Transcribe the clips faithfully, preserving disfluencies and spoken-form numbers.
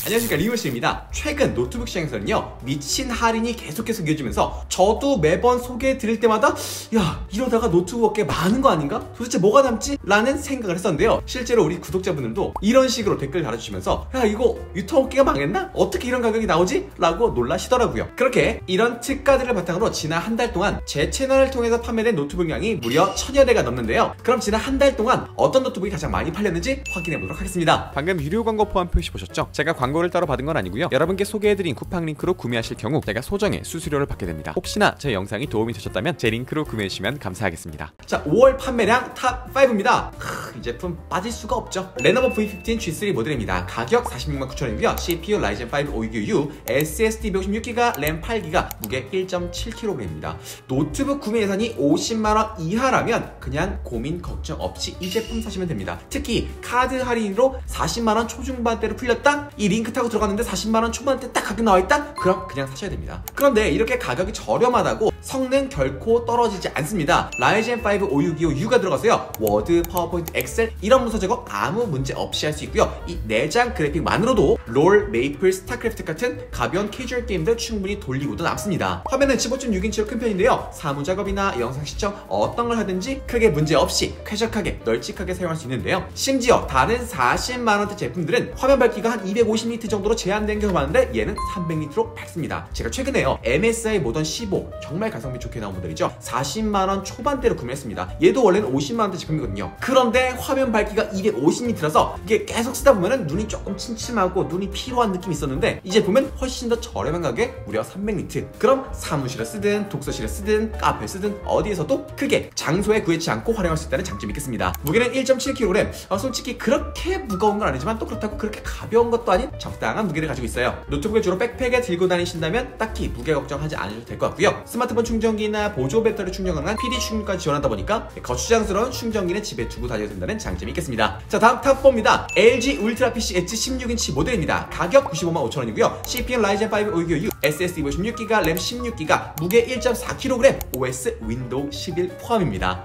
안녕하십니까, 리오씨입니다. 최근 노트북 시장에서는요 미친 할인이 계속해서 이어지면서 저도 매번 소개해드릴 때마다 야 이러다가 노트북 업계 많은 거 아닌가? 도대체 뭐가 남지? 라는 생각을 했었는데요, 실제로 우리 구독자분들도 이런 식으로 댓글 달아주시면서 야 이거 유통업계가 망했나? 어떻게 이런 가격이 나오지? 라고 놀라시더라고요. 그렇게 이런 특가들을 바탕으로 지난 한 달 동안 제 채널을 통해서 판매된 노트북량이 무려 천여 대가 넘는데요, 그럼 지난 한 달 동안 어떤 노트북이 가장 많이 팔렸는지 확인해 보도록 하겠습니다. 방금 유료 광고 포함 표시 보셨죠? 제가 광고를 따로 받은 건 아니고요, 여러분께 소개해드린 쿠팡 링크로 구매하실 경우 제가 소정의 수수료를 받게 됩니다. 혹시나 제 영상이 도움이 되셨다면 제 링크로 구매해주시면 감사하겠습니다. 자, 오월 판매량 탑 파이브입니다. 크, 이 제품 빠질 수가 없죠. 레노버 브이 십오 지 쓰리 모델입니다. 가격 사십육만 구천 원이고요 씨피유 라이젠 파이브 오육이오 유, 에스에스디 백오십육 기가, 램 팔 기가, 무게 일 점 칠 킬로그램입니다. 노트북 구매 예산이 오십만 원 이하라면 그냥 고민 걱정 없이 이 제품 사시면 됩니다. 특히 카드 할인으로 사십만 원 초중반대로 풀렸다? 이 링크 타고 들어갔는데 사십만 원 초반대 딱 가격 나와있다? 그럼 그냥 사셔야 됩니다. 그런데 이렇게 가격이 저렴하다고 성능 결코 떨어지지 않습니다. 라이젠 파이브 오육이오 유가 들어가서요 워드, 파워포인트, 엑셀 이런 문서 제거 아무 문제 없이 할 수 있고요, 이 내장 그래픽만으로도 롤, 메이플, 스타크래프트 같은 가벼운 캐주얼 게임들 충분히 돌리고도 남습니다. 화면은 십오 점 육 인치로 큰 편인데요, 사무 작업이나 영상 시청 어떤 걸 하든지 크게 문제 없이 쾌적하게 널찍하게 사용할 수 있는데요, 심지어 다른 사십만 원대 제품들은 화면 밝기가 한 이백오십 니트 정도로 제한된 경우가 많은데 얘는 삼백 니트로 밝습니다. 제가 최근에요 엠에스아이 모던 십오 정말 가성비 좋게 나온 모델이죠, 사십만 원 초반대로 구매했습니다. 얘도 원래는 오십만 원대 제품이거든요. 그런데 화면 밝기가 이백오십 니트라서 이게 계속 쓰다 보면은 눈이 조금 침침하고 눈이 피로한 느낌이 있었는데 이 제품은 훨씬 더 저렴한 가격에 무려 삼백 니트. 그럼 사무실에 쓰든 독서실에 쓰든 카페 쓰든 어디에서도 크게 장소에 구애치 않고 활용할 수 있다는 장점이 있겠습니다. 무게는 일 점 칠 킬로그램, 어, 솔직히 그렇게 무거운 건 아니지만 또 그렇다고 그렇게 가벼운 것도 아닌 적당한 무게를 가지고 있어요. 노트북을 주로 백팩에 들고 다니신다면 딱히 무게 걱정하지 않으셔도 될 것 같고요, 스마트폰 충전기나 보조 배터리 충전 가능한 피디 충전까지 지원하다 보니까 거추장스러운 충전기는 집에 두고 다녀야 된다는 장점이 있겠습니다. 자, 다음 탑사입니다. 엘지 울트라 피씨 엣지 십육 인치 모델입니다. 가격 구십오만 오천 원이고요 씨피유 라이젠 파이브 오육이오 유, 에스에스디 백오십육 기가, 램 십육 기가, 무게 일 점 사 킬로그램, 오에스 윈도우 십일 포함입니다.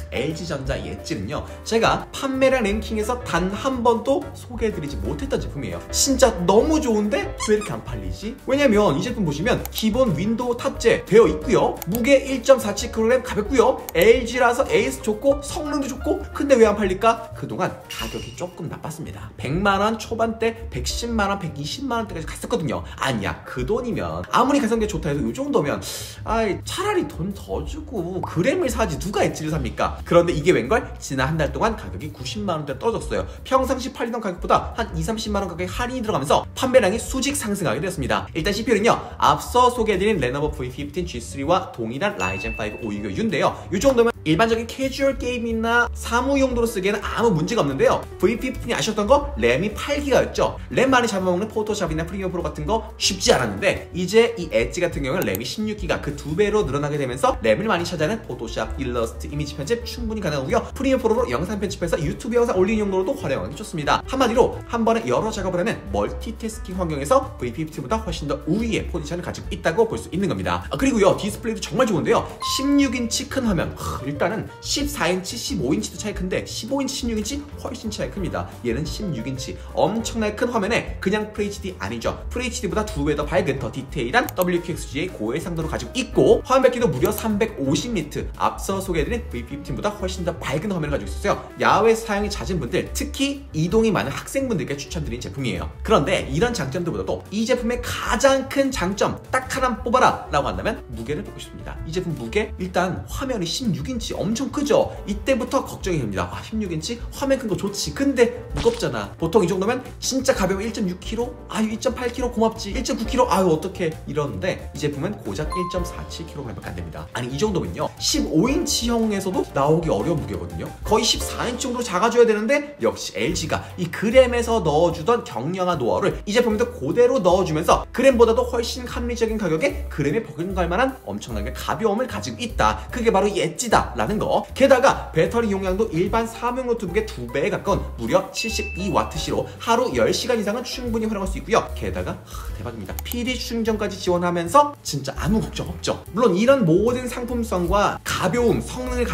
엘지전자 이 엣지는요 제가 판매량 랭킹에서 단 한 번도 소개해드리지 못했던 제품이에요. 진짜 너무 좋은데 왜 이렇게 안 팔리지? 왜냐면 이 제품 보시면 기본 윈도우 탑재 되어 있고요, 무게 일 점 사칠 킬로그램, 가볍고요, 엘지라서 에이스 좋고 성능도 좋고, 근데 왜 안 팔릴까? 그동안 가격이 조금 나빴습니다. 백만 원 초반대, 백십만 원, 백이십만 원대까지 갔었거든요. 아니야, 그 돈이면 아무리 가성비가 좋다 해도 이 정도면 아이 차라리 돈 더 주고 그램을 사지 누가 엣지를 삽니까? 그런데 이게 웬걸? 지난 한 달 동안 가격이 구십만 원대 떨어졌어요. 평상시 팔리던 가격보다 한 이삼십만 원 가까이 할인이 들어가면서 판매량이 수직 상승하게 되었습니다. 일단 씨피유는요 앞서 소개해드린 레노버 브이 십오 지 쓰리와 동일한 라이젠 파이브 오육이오 유인데요, 이 정도면 일반적인 캐주얼 게임이나 사무 용도로 쓰기에는 아무 문제가 없는데요, 브이 십오이 아셨던 거 램이 팔 기가였죠. 램 많이 잡아먹는 포토샵이나 프리미어 프로 같은 거 쉽지 않았는데 이제 이 엣지 같은 경우는 램이 십육 기가, 그 두 배로 늘어나게 되면서 램을 많이 차지하는 포토샵, 일러스트, 이미지 편집 충분히 가능하고요, 프리미어 프로로 영상 편집해서 유튜브 영상 올리는 용도로도 활용하기 좋습니다. 한마디로 한 번에 여러 작업을 하는 멀티태스킹 환경에서 브이 십오보다 훨씬 더 우위의 포지션을 가지고 있다고 볼 수 있는 겁니다. 아, 그리고요 디스플레이도 정말 좋은데요, 십육 인치 큰 화면, 하, 일단은 십사 인치, 십오 인치도 차이 큰데 십오 인치, 십육 인치 훨씬 차이 큽니다. 얘는 십육 인치 엄청나게 큰 화면에 그냥 에프에이치디 아니죠, 에프에이치디보다 두 배 더 밝은 더 디테일한 더블유큐엑스지의 고해상도를 가지고 있고, 화면 밝기도 무려 삼백오십 니트, 앞서 소개해드린 브이 십오보다 훨씬 더 밝은 화면을 가지고 있어요. 야외 사용이 잦은 분들, 특히 이동이 많은 학생분들께 추천드린 제품이에요. 그런데 이런 장점들보다도 이 제품의 가장 큰 장점 딱 하나 뽑아라 라고 한다면 무게를 뽑고 싶습니다. 이 제품 무게, 일단 화면이 십육 인치 엄청 크죠? 이때부터 걱정이 됩니다. 아, 십육 인치 화면 큰 거 좋지, 근데 무겁잖아. 보통 이 정도면 진짜 가벼워 일 점 육 킬로그램, 아유 이 점 팔 킬로그램 고맙지, 일 점 구 킬로그램 아유 어떡해 이러는데 이 제품은 고작 일 점 사칠 킬로그램밖에 안 됩니다. 아니 이 정도면요 십오 인치형에서도 나오기 어려운 무게거든요. 거의 십사 인치 정도로 작아줘야 되는데 역시 엘지가 이 그램에서 넣어주던 경량화 노하우를 이 제품에도 그대로 넣어주면서 그램보다도 훨씬 합리적인 가격에 그램에 버금갈 만한 엄청나게 가벼움을 가지고 있다. 그게 바로 이 엣지다 라는 거. 게다가 배터리 용량도 일반 사무용 노트북의 두 배에 가까운 무려 칠십이 와트시로 하루 열 시간 이상은 충분히 활용할 수 있고요. 게다가 하, 대박입니다. 피디 충전까지 지원하면서 진짜 아무 걱정 없죠. 물론 이런 모든 상품성과 가벼움, 성능을 가진 제품이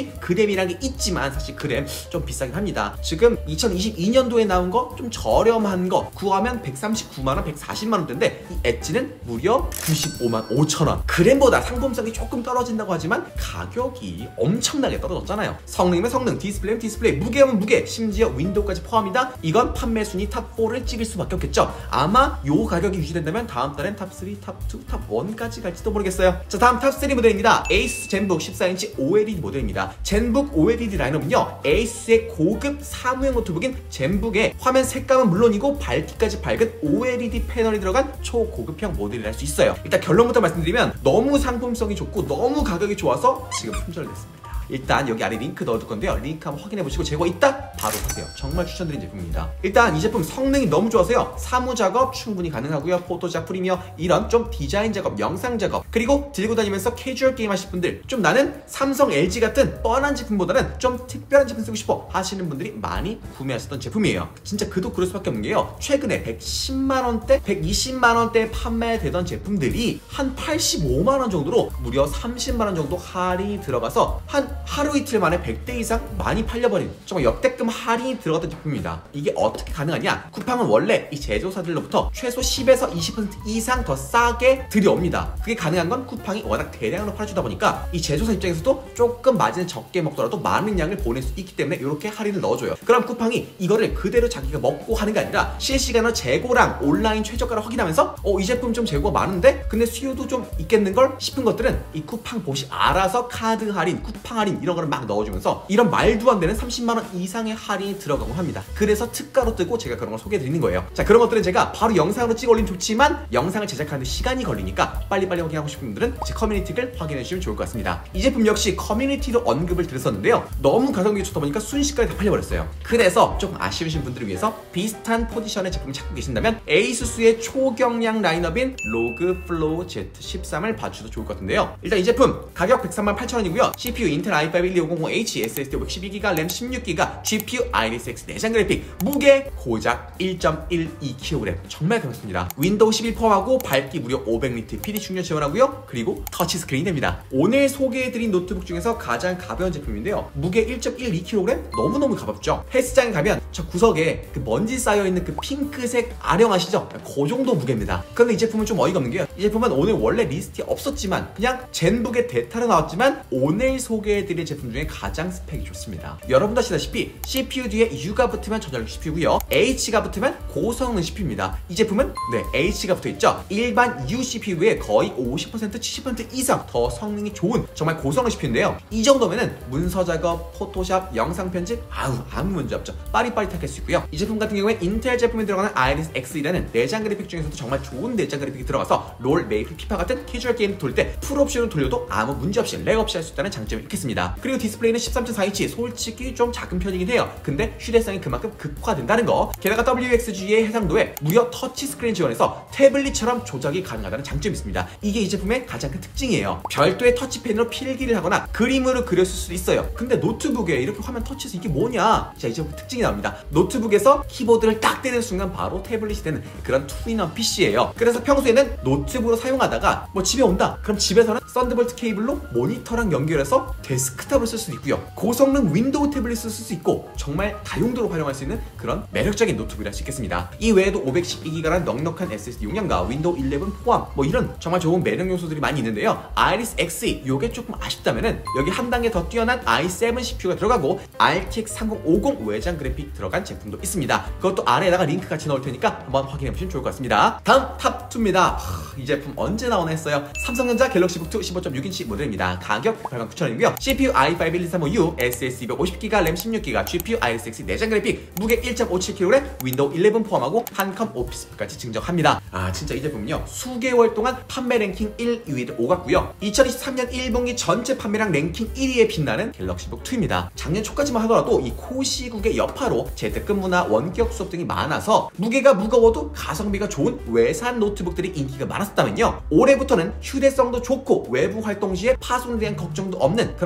역시 그램이라는 게 있지만 사실 그램 좀 비싸긴 합니다. 지금 이천이십이 년도에 나온 거 좀 저렴한 거 구하면 백삼십구만 원, 백사십만 원대인데 이 엣지는 무려 구십오만 오천 원. 그램보다 상품성이 조금 떨어진다고 하지만 가격이 엄청나게 떨어졌잖아요. 성능이면 성능, 디스플레이면 디스플레이, 무게면 무게, 심지어 윈도우까지 포함이다. 이건 판매 순위 탑 사를 찍을 수밖에 없겠죠. 아마 요 가격이 유지된다면 다음 달엔 탑 삼, 탑 이, 탑 일까지 갈지도 모르겠어요. 자, 다음 탑 삼 모델입니다. 에이스 젠북 십사 인치 오엘이디 모델입니다. 젠북 오엘이디 라인업은요, 에이스의 고급 사무용 노트북인 젠북에 화면 색감은 물론이고 밝기까지 밝은 오엘이디 패널이 들어간 초고급형 모델이라 할 수 있어요. 일단 결론부터 말씀드리면 너무 상품성이 좋고 너무 가격이 좋아서 지금 품절됐습니다. 일단 여기 아래 링크 넣어둘 건데요. 링크 한번 확인해보시고 재고 있다? 바로 사세요. 정말 추천드리는 제품입니다. 일단 이 제품 성능이 너무 좋아서요, 사무 작업 충분히 가능하고요. 포토샵, 프리미어 이런 좀 디자인 작업, 영상 작업, 그리고 들고 다니면서 캐주얼 게임 하실 분들, 좀 나는 삼성, 엘지 같은 뻔한 제품보다는 좀 특별한 제품 쓰고 싶어 하시는 분들이 많이 구매하셨던 제품이에요. 진짜 그도 그럴 수밖에 없는 게요, 최근에 백십만 원대, 백이십만 원대에 판매되던 제품들이 한 팔십오만 원 정도로 무려 삼십만 원 정도 할인이 들어가서 한 하루 이틀 만에 백 대 이상 많이 팔려버린 정말 역대급 할인이 들어갔던 제품입니다. 이게 어떻게 가능하냐? 쿠팡은 원래 이 제조사들로부터 최소 십에서 이십 퍼센트 이상 더 싸게 들여옵니다. 그게 가능한 건 쿠팡이 워낙 대량으로 팔아주다 보니까 이 제조사 입장에서도 조금 마진을 적게 먹더라도 많은 양을 보낼 수 있기 때문에 이렇게 할인을 넣어줘요. 그럼 쿠팡이 이거를 그대로 자기가 먹고 하는 게 아니라 실시간으로 재고랑 온라인 최저가를 확인하면서 어, 이 제품 좀 재고가 많은데 근데 수요도 좀 있겠는걸 싶은 것들은 이 쿠팡 봇이 알아서 카드 할인, 쿠팡 할인 이런 거를 막 넣어주면서 이런 말도 안 되는 삼십만 원 이상의 할인이 들어가고 합니다. 그래서 특가로 뜨고 제가 그런 걸 소개해드리는 거예요. 자, 그런 것들은 제가 바로 영상으로 찍어 올리면 좋지만 영상을 제작하는데 시간이 걸리니까 빨리빨리 확인하고 싶은 분들은 제 커뮤니티를 확인해주시면 좋을 것 같습니다. 이 제품 역시 커뮤니티로 언급을 드렸었는데요, 너무 가성비가 좋다 보니까 순식간에 다 팔려버렸어요. 그래서 조금 아쉬우신 분들을 위해서 비슷한 포지션의 제품을 찾고 계신다면 에이수스의 초경량 라인업인 로그 플로우 지 십삼을 봐주셔도 좋을 것 같은데요. 일단 이 제품 가격 백삼만 팔천 원이고요 씨피유 인텔 아이 파이브 일이오공공 에이치, 에스에스디 오백십이 기가, 램 십육 기가, 지피유 아이리스 엑스 내장 그래픽, 무게 고작 일 점 일이 킬로그램, 정말 가볍습니다. 윈도우 십일 포함하고 밝기 무려 오백 리터 피디 충전 지원하고요, 그리고 터치 스크린이 됩니다. 오늘 소개해드린 노트북 중에서 가장 가벼운 제품인데요, 무게 일 점 일이 킬로그램, 너무너무 가볍죠. 헬스장에 가면 저 구석에 그 먼지 쌓여있는 그 핑크색 아령 아시죠? 그 정도 무게입니다. 그런데 이 제품은 좀 어이가 없는 게요, 이 제품은 오늘 원래 리스트에 없었지만 그냥 젠북의 데타로 나왔지만 오늘 소개해드릴 제품 중에 가장 스펙이 좋습니다. 여러분도 아시다시피 씨피유 뒤에 U가 붙으면 저전력 씨피유고요, H가 붙으면 고성능 씨피유입니다. 이 제품은 네, H가 붙어있죠. 일반 U 씨피유에 거의 오십 퍼센트, 칠십 퍼센트 이상 더 성능이 좋은 정말 고성능 씨피유인데요, 이 정도면은 문서 작업, 포토샵, 영상 편집 아우 아무 문제 없죠. 빠릿빠릿하게 할 수 있고요. 이 제품 같은 경우에 인텔 제품에 들어가는 아이리스 엑스이라는 내장 그래픽 중에서도 정말 좋은 내장 그래픽이 들어가서 롤, 메이플, 피파 같은 캐주얼 게임 돌릴 때 풀옵션을 돌려도 아무 문제 없이 렉 없이 할 수 있다는 장점이 있겠습니다. 그리고 디스플레이는 십삼 점 사 인치, 솔직히 좀 작은 편이긴 해요. 근데 휴대성이 그만큼 극화된다는 거, 게다가 더블유엑스지의 해상도에 무려 터치 스크린 지원해서 태블릿처럼 조작이 가능하다는 장점이 있습니다. 이게 이 제품의 가장 큰 특징이에요. 별도의 터치펜으로 필기를 하거나 그림으로 그렸을 수도 있어요. 근데 노트북에 이렇게 화면 터치해서 이게 뭐냐? 자, 이 제품 특징이 나옵니다. 노트북에서 키보드를 딱 때리는 순간 바로 태블릿이 되는 그런 투인원 피씨예요. 그래서 평소에는 노트북으로 사용하다가 뭐 집에 온다? 그럼 집에서는 썬더볼트 케이블로 모니터랑 연결해서 데스크탑을 쓸 수도 있고요, 고성능 윈도우 태블릿을 쓸 수 있고 정말 다용도로 활용할 수 있는 그런 매력적인 노트북이라 할 수 있겠습니다. 이 외에도 오백십이 기가라는 넉넉한 에스에스디 용량과 윈도우 십일 포함 뭐 이런 정말 좋은 매력 요소들이 많이 있는데요, 아이리스 엑스 요게 조금 아쉽다면은 여기 한 단계 더 뛰어난 아이 세븐 씨피유가 들어가고 알티엑스 삼공오공 외장 그래픽 들어간 제품도 있습니다. 그것도 아래에다가 링크 같이 넣을 테니까 한번 확인해보시면 좋을 것 같습니다. 다음 탑 투입니다. 하, 이 제품 언제 나오나 했어요. 삼성전자 갤럭시북 이 십오 점 육 인치 모델입니다. 가격 백팔만 구천 원이고요 씨피유 아이 파이브 일이삼오 유, 에스에스디 이백오십 기가, 램 십육 기가, 지피유 아이리스 엑스 내장 그래픽, 무게 일 점 오칠 킬로그램, 윈도우 십일 포함하고 한컴 오피스까지 증정합니다. 아, 진짜 이 제품은요 수개월 동안 판매 랭킹 일 위를 오갔고요, 이천이십삼 년 일 분기 전체 판매량 랭킹 일 위에 빛나는 갤럭시북 이입니다. 작년 초까지만 하더라도 이 코시국의 여파로 재택근무나 원격 수업 등이 많아서 무게가 무거워도 가성비가 좋은 외산 노트북들이 인기가 많았었다면요, 올해부터는 휴대성도 좋고 외부 활동 시에 파손에 대한 걱정도 없는 그런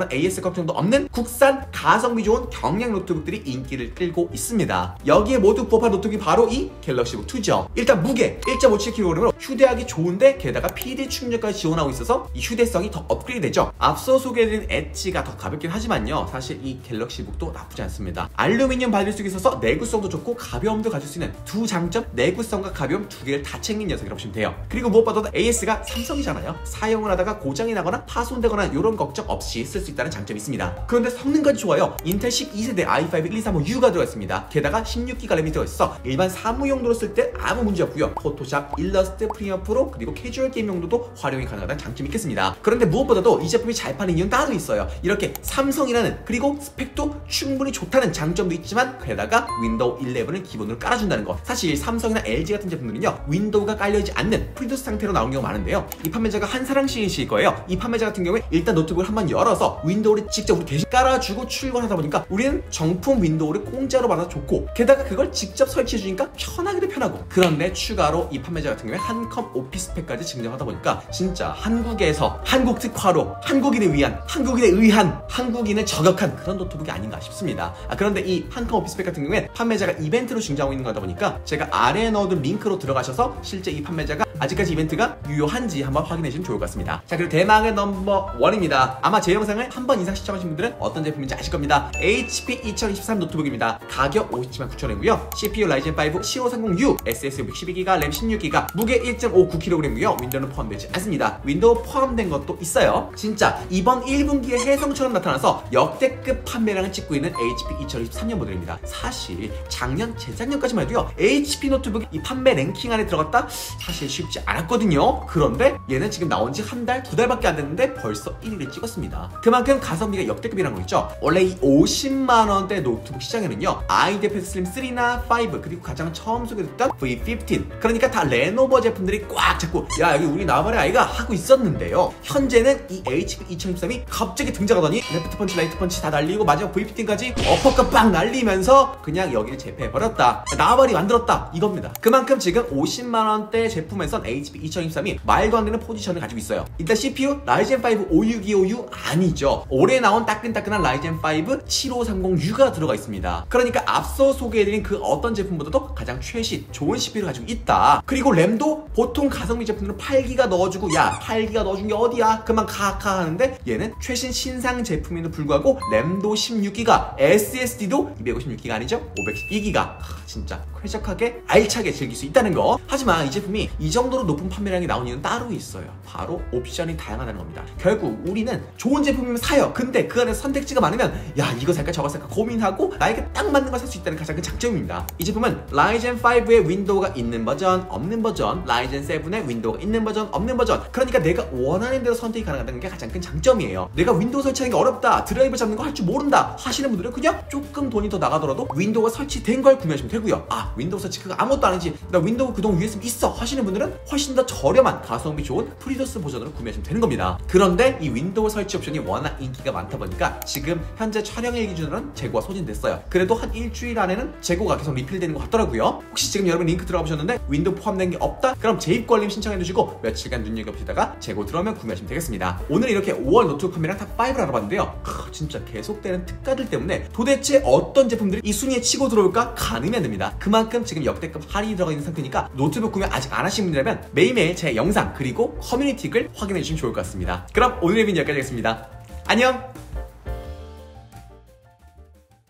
에이에스 걱정도 없는 국산 가성비 좋은 경량 노트북들이 인기를 끌고 있습니다. 여기에 모두 부합한 노트북이 바로 이 갤럭시북 투죠. 일단 무게 일 점 오칠 킬로그램으로 휴대하기 좋은데 게다가 피디 충전까지 지원하고 있어서 이 휴대성이 더 업그레이드 되죠. 앞서 소개해드린 엣지가 더 가볍긴 하지만요, 사실 이 갤럭시북도 나쁘지 않습니다. 알루미늄 바디 속에 있어서 내구성도 좋고 가벼움도 가질 수 있는 두 장점, 내구성과 가벼움 두 개를 다 챙긴 녀석이라고 보시면 돼요. 그리고 무엇보다도 에이에스가 삼성이잖아요. 사용을 하다가 고장이 나거나 파손되거나 이런 걱정 없이 쓸 수 있다는 장점이 있습니다. 그런데 성능까지 좋아요. 인텔 십이 세대 아이 파이브 일이삼오 유가 들어가 있습니다. 게다가 십육 기가 램이 들어있어 일반 사무 용도로 쓸 때 아무 문제 없고요. 포토샵, 일러스트, 프리미어 프로, 그리고 캐주얼 게임 용도도 활용이 가능하다는 장점이 있겠습니다. 그런데 무엇보다도 이 제품이 잘 파는 이유는 따로 있어요. 이렇게 삼성이라는, 그리고 스펙도 충분히 좋다는 장점도 있지만 게다가 윈도우 십일을 기본으로 깔아준다는 거. 사실 삼성이나 엘지 같은 제품들은요, 윈도우가 깔려있지 않는 프리도스 상태로 나오는 경우가 많은데요, 이 판매자가 한사랑 씨이실 거예요. 이 판매자 같은 경우에 일단 노트북을 한번 열어서 윈도우를 직접 우리 대신 깔아주고 출근하다 보니까 우리는 정품 윈도우를 공짜로 받아서 좋고, 게다가 그걸 직접 설치해주니까 편하기도 편하고. 그런데 추가로 이 판매자 같은 경우에 한컴 오피스팩까지 증정하다 보니까 진짜 한국에서 한국 특화로 한국인을 위한, 한국인에 의한, 한국인을 저격한 그런 노트북이 아닌가 싶습니다. 아, 그런데 이 한컴 오피스팩 같은 경우에 판매자가 이벤트로 증정하고 있는 거다 보니까 제가 아래에 넣어둔 링크로 들어가셔서 실제 이 판매자가 아직까지 이벤트가 유효한지 한번 확인해주시면 좋을 것 같습니다. 자, 그리고 대망의 넘버 원입니다. 아마 제 영상을 한 번 이상 시청하신 분들은 어떤 제품인지 아실 겁니다. 에이치피 이천이십삼 노트북입니다. 가격 오십칠만 구천 원이고요. 씨피유 라이젠 파이브 십오삼공 유, 에스에스디 육십이 기가, 램 십육 기가, 무게 일 점 오구 킬로그램이고요. 윈도우는 포함되지 않습니다. 윈도우 포함된 것도 있어요. 진짜 이번 일 분기에 혜성처럼 나타나서 역대급 판매량을 찍고 있는 에이치피 이천이십삼 년 모델입니다. 사실 작년, 재작년까지만 해도요, 에이치피 노트북이 이 판매 랭킹 안에 들어갔다? 사실 쉽지 않았거든요. 그런데 얘는 지금 나온 지 한 달, 두 달밖에 안 됐는데 벌써 일 위를 찍었습니다. 그만큼 가성비가 역대급이라는 거 있죠. 원래 이 오십만 원대 노트북 시장에는요, 아이디패드 슬림 쓰리나 파이브, 그리고 가장 처음 소개됐던 브이 피프틴, 그러니까 다 레노버 제품들이 꽉 잡고 야 여기 우리 나발의 아이가 하고 있었는데요, 현재는 이 에이치피 이천이십삼이 갑자기 등장하더니 레프트 펀치, 라이트 펀치 다 날리고 마지막 브이 피프틴까지 어퍼컷 빵 날리면서 그냥 여기를 제패해버렸다, 나발이 만들었다, 이겁니다. 그만큼 지금 오십만 원대 제품에선 에이치피 이천이십삼이 말도 안 되는 포지션을 가지고 있어요. 일단 씨피유 라이젠 파이브 오육이오 유 아니죠. 올해 나온 따끈따끈한 라이젠 파이브 칠오삼공 유가 들어가 있습니다. 그러니까 앞서 소개해드린 그 어떤 제품보다도 가장 최신 좋은 씨피유를 가지고 있다. 그리고 램도 보통 가성비 제품들은 팔 기가 넣어주고 야 팔 기가 넣어준 게 어디야 그만 카카 하는데, 얘는 최신 신상 제품에도 불구하고 램도 십육 기가, 에스에스디도 이백오십육 기가 아니죠, 오백십이 기가. 하, 진짜 쾌적하게 알차게 즐길 수 있다는 거. 하지만 이 제품이 이 정도로 높은 판매량이 나온 이유는 따로 있어요. 바로 옵션이 다양하다는 겁니다. 결국 우리는 좋은 제품이면 사요. 근데 그 안에 선택지가 많으면 야 이거 살까 저거 살까 고민하고 나에게 딱 맞는 걸 살 수 있다는 가장 큰 장점입니다. 이 제품은 라이젠 파이브에 윈도우가 있는 버전, 없는 버전, 라이젠 세븐에 윈도우가 있는 버전, 없는 버전, 그러니까 내가 원하는 대로 선택이 가능하다는 게 가장 큰 장점이에요. 내가 윈도우 설치하는 게 어렵다, 드라이버 잡는 거 할 줄 모른다 하시는 분들은 그냥 조금 돈이 더 나가더라도 윈도우가 설치된 걸 구매하시면 되고요. 아 윈도우 설치 그거 아무것도 아니지, 나 윈도우 그동 유에스비 있어 하시는 분들은 훨씬 더 저렴한 가성비 좋은 프리도스 버전으로 구매하시면 되는 겁니다. 그런데 이 윈도우 설치 옵션이 워낙 인기가 많다 보니까 지금 현재 촬영일 기준으로는 재고가 소진됐어요. 그래도 한 일주일 안에는 재고가 계속 리필되는 것 같더라고요. 혹시 지금 여러분 링크 들어가 보셨는데 윈도우 포함된 게 없다? 그럼 재입관림 신청해 두시고 며칠간 눈여겨보시다가 재고 들어오면 구매하시면 되겠습니다. 오늘 이렇게 오월 노트북 판매량 탑 파이브를 알아봤는데요, 크, 진짜 계속되는 특가들 때문에 도대체 어떤 제품들이 이 순위에 치고 들어올까 가늠이 안 됩니다. 그만큼 지금 역대급 할인이 들어가 있는 상태니까 노트북 구매 아직 안 하신 분이라면 매일매일 제 영상 그리고 커뮤니티 글 확인해 주시면 좋을 것 같습니다. 그럼 오늘의 비디오 여기까지 하겠습니다. 안녕!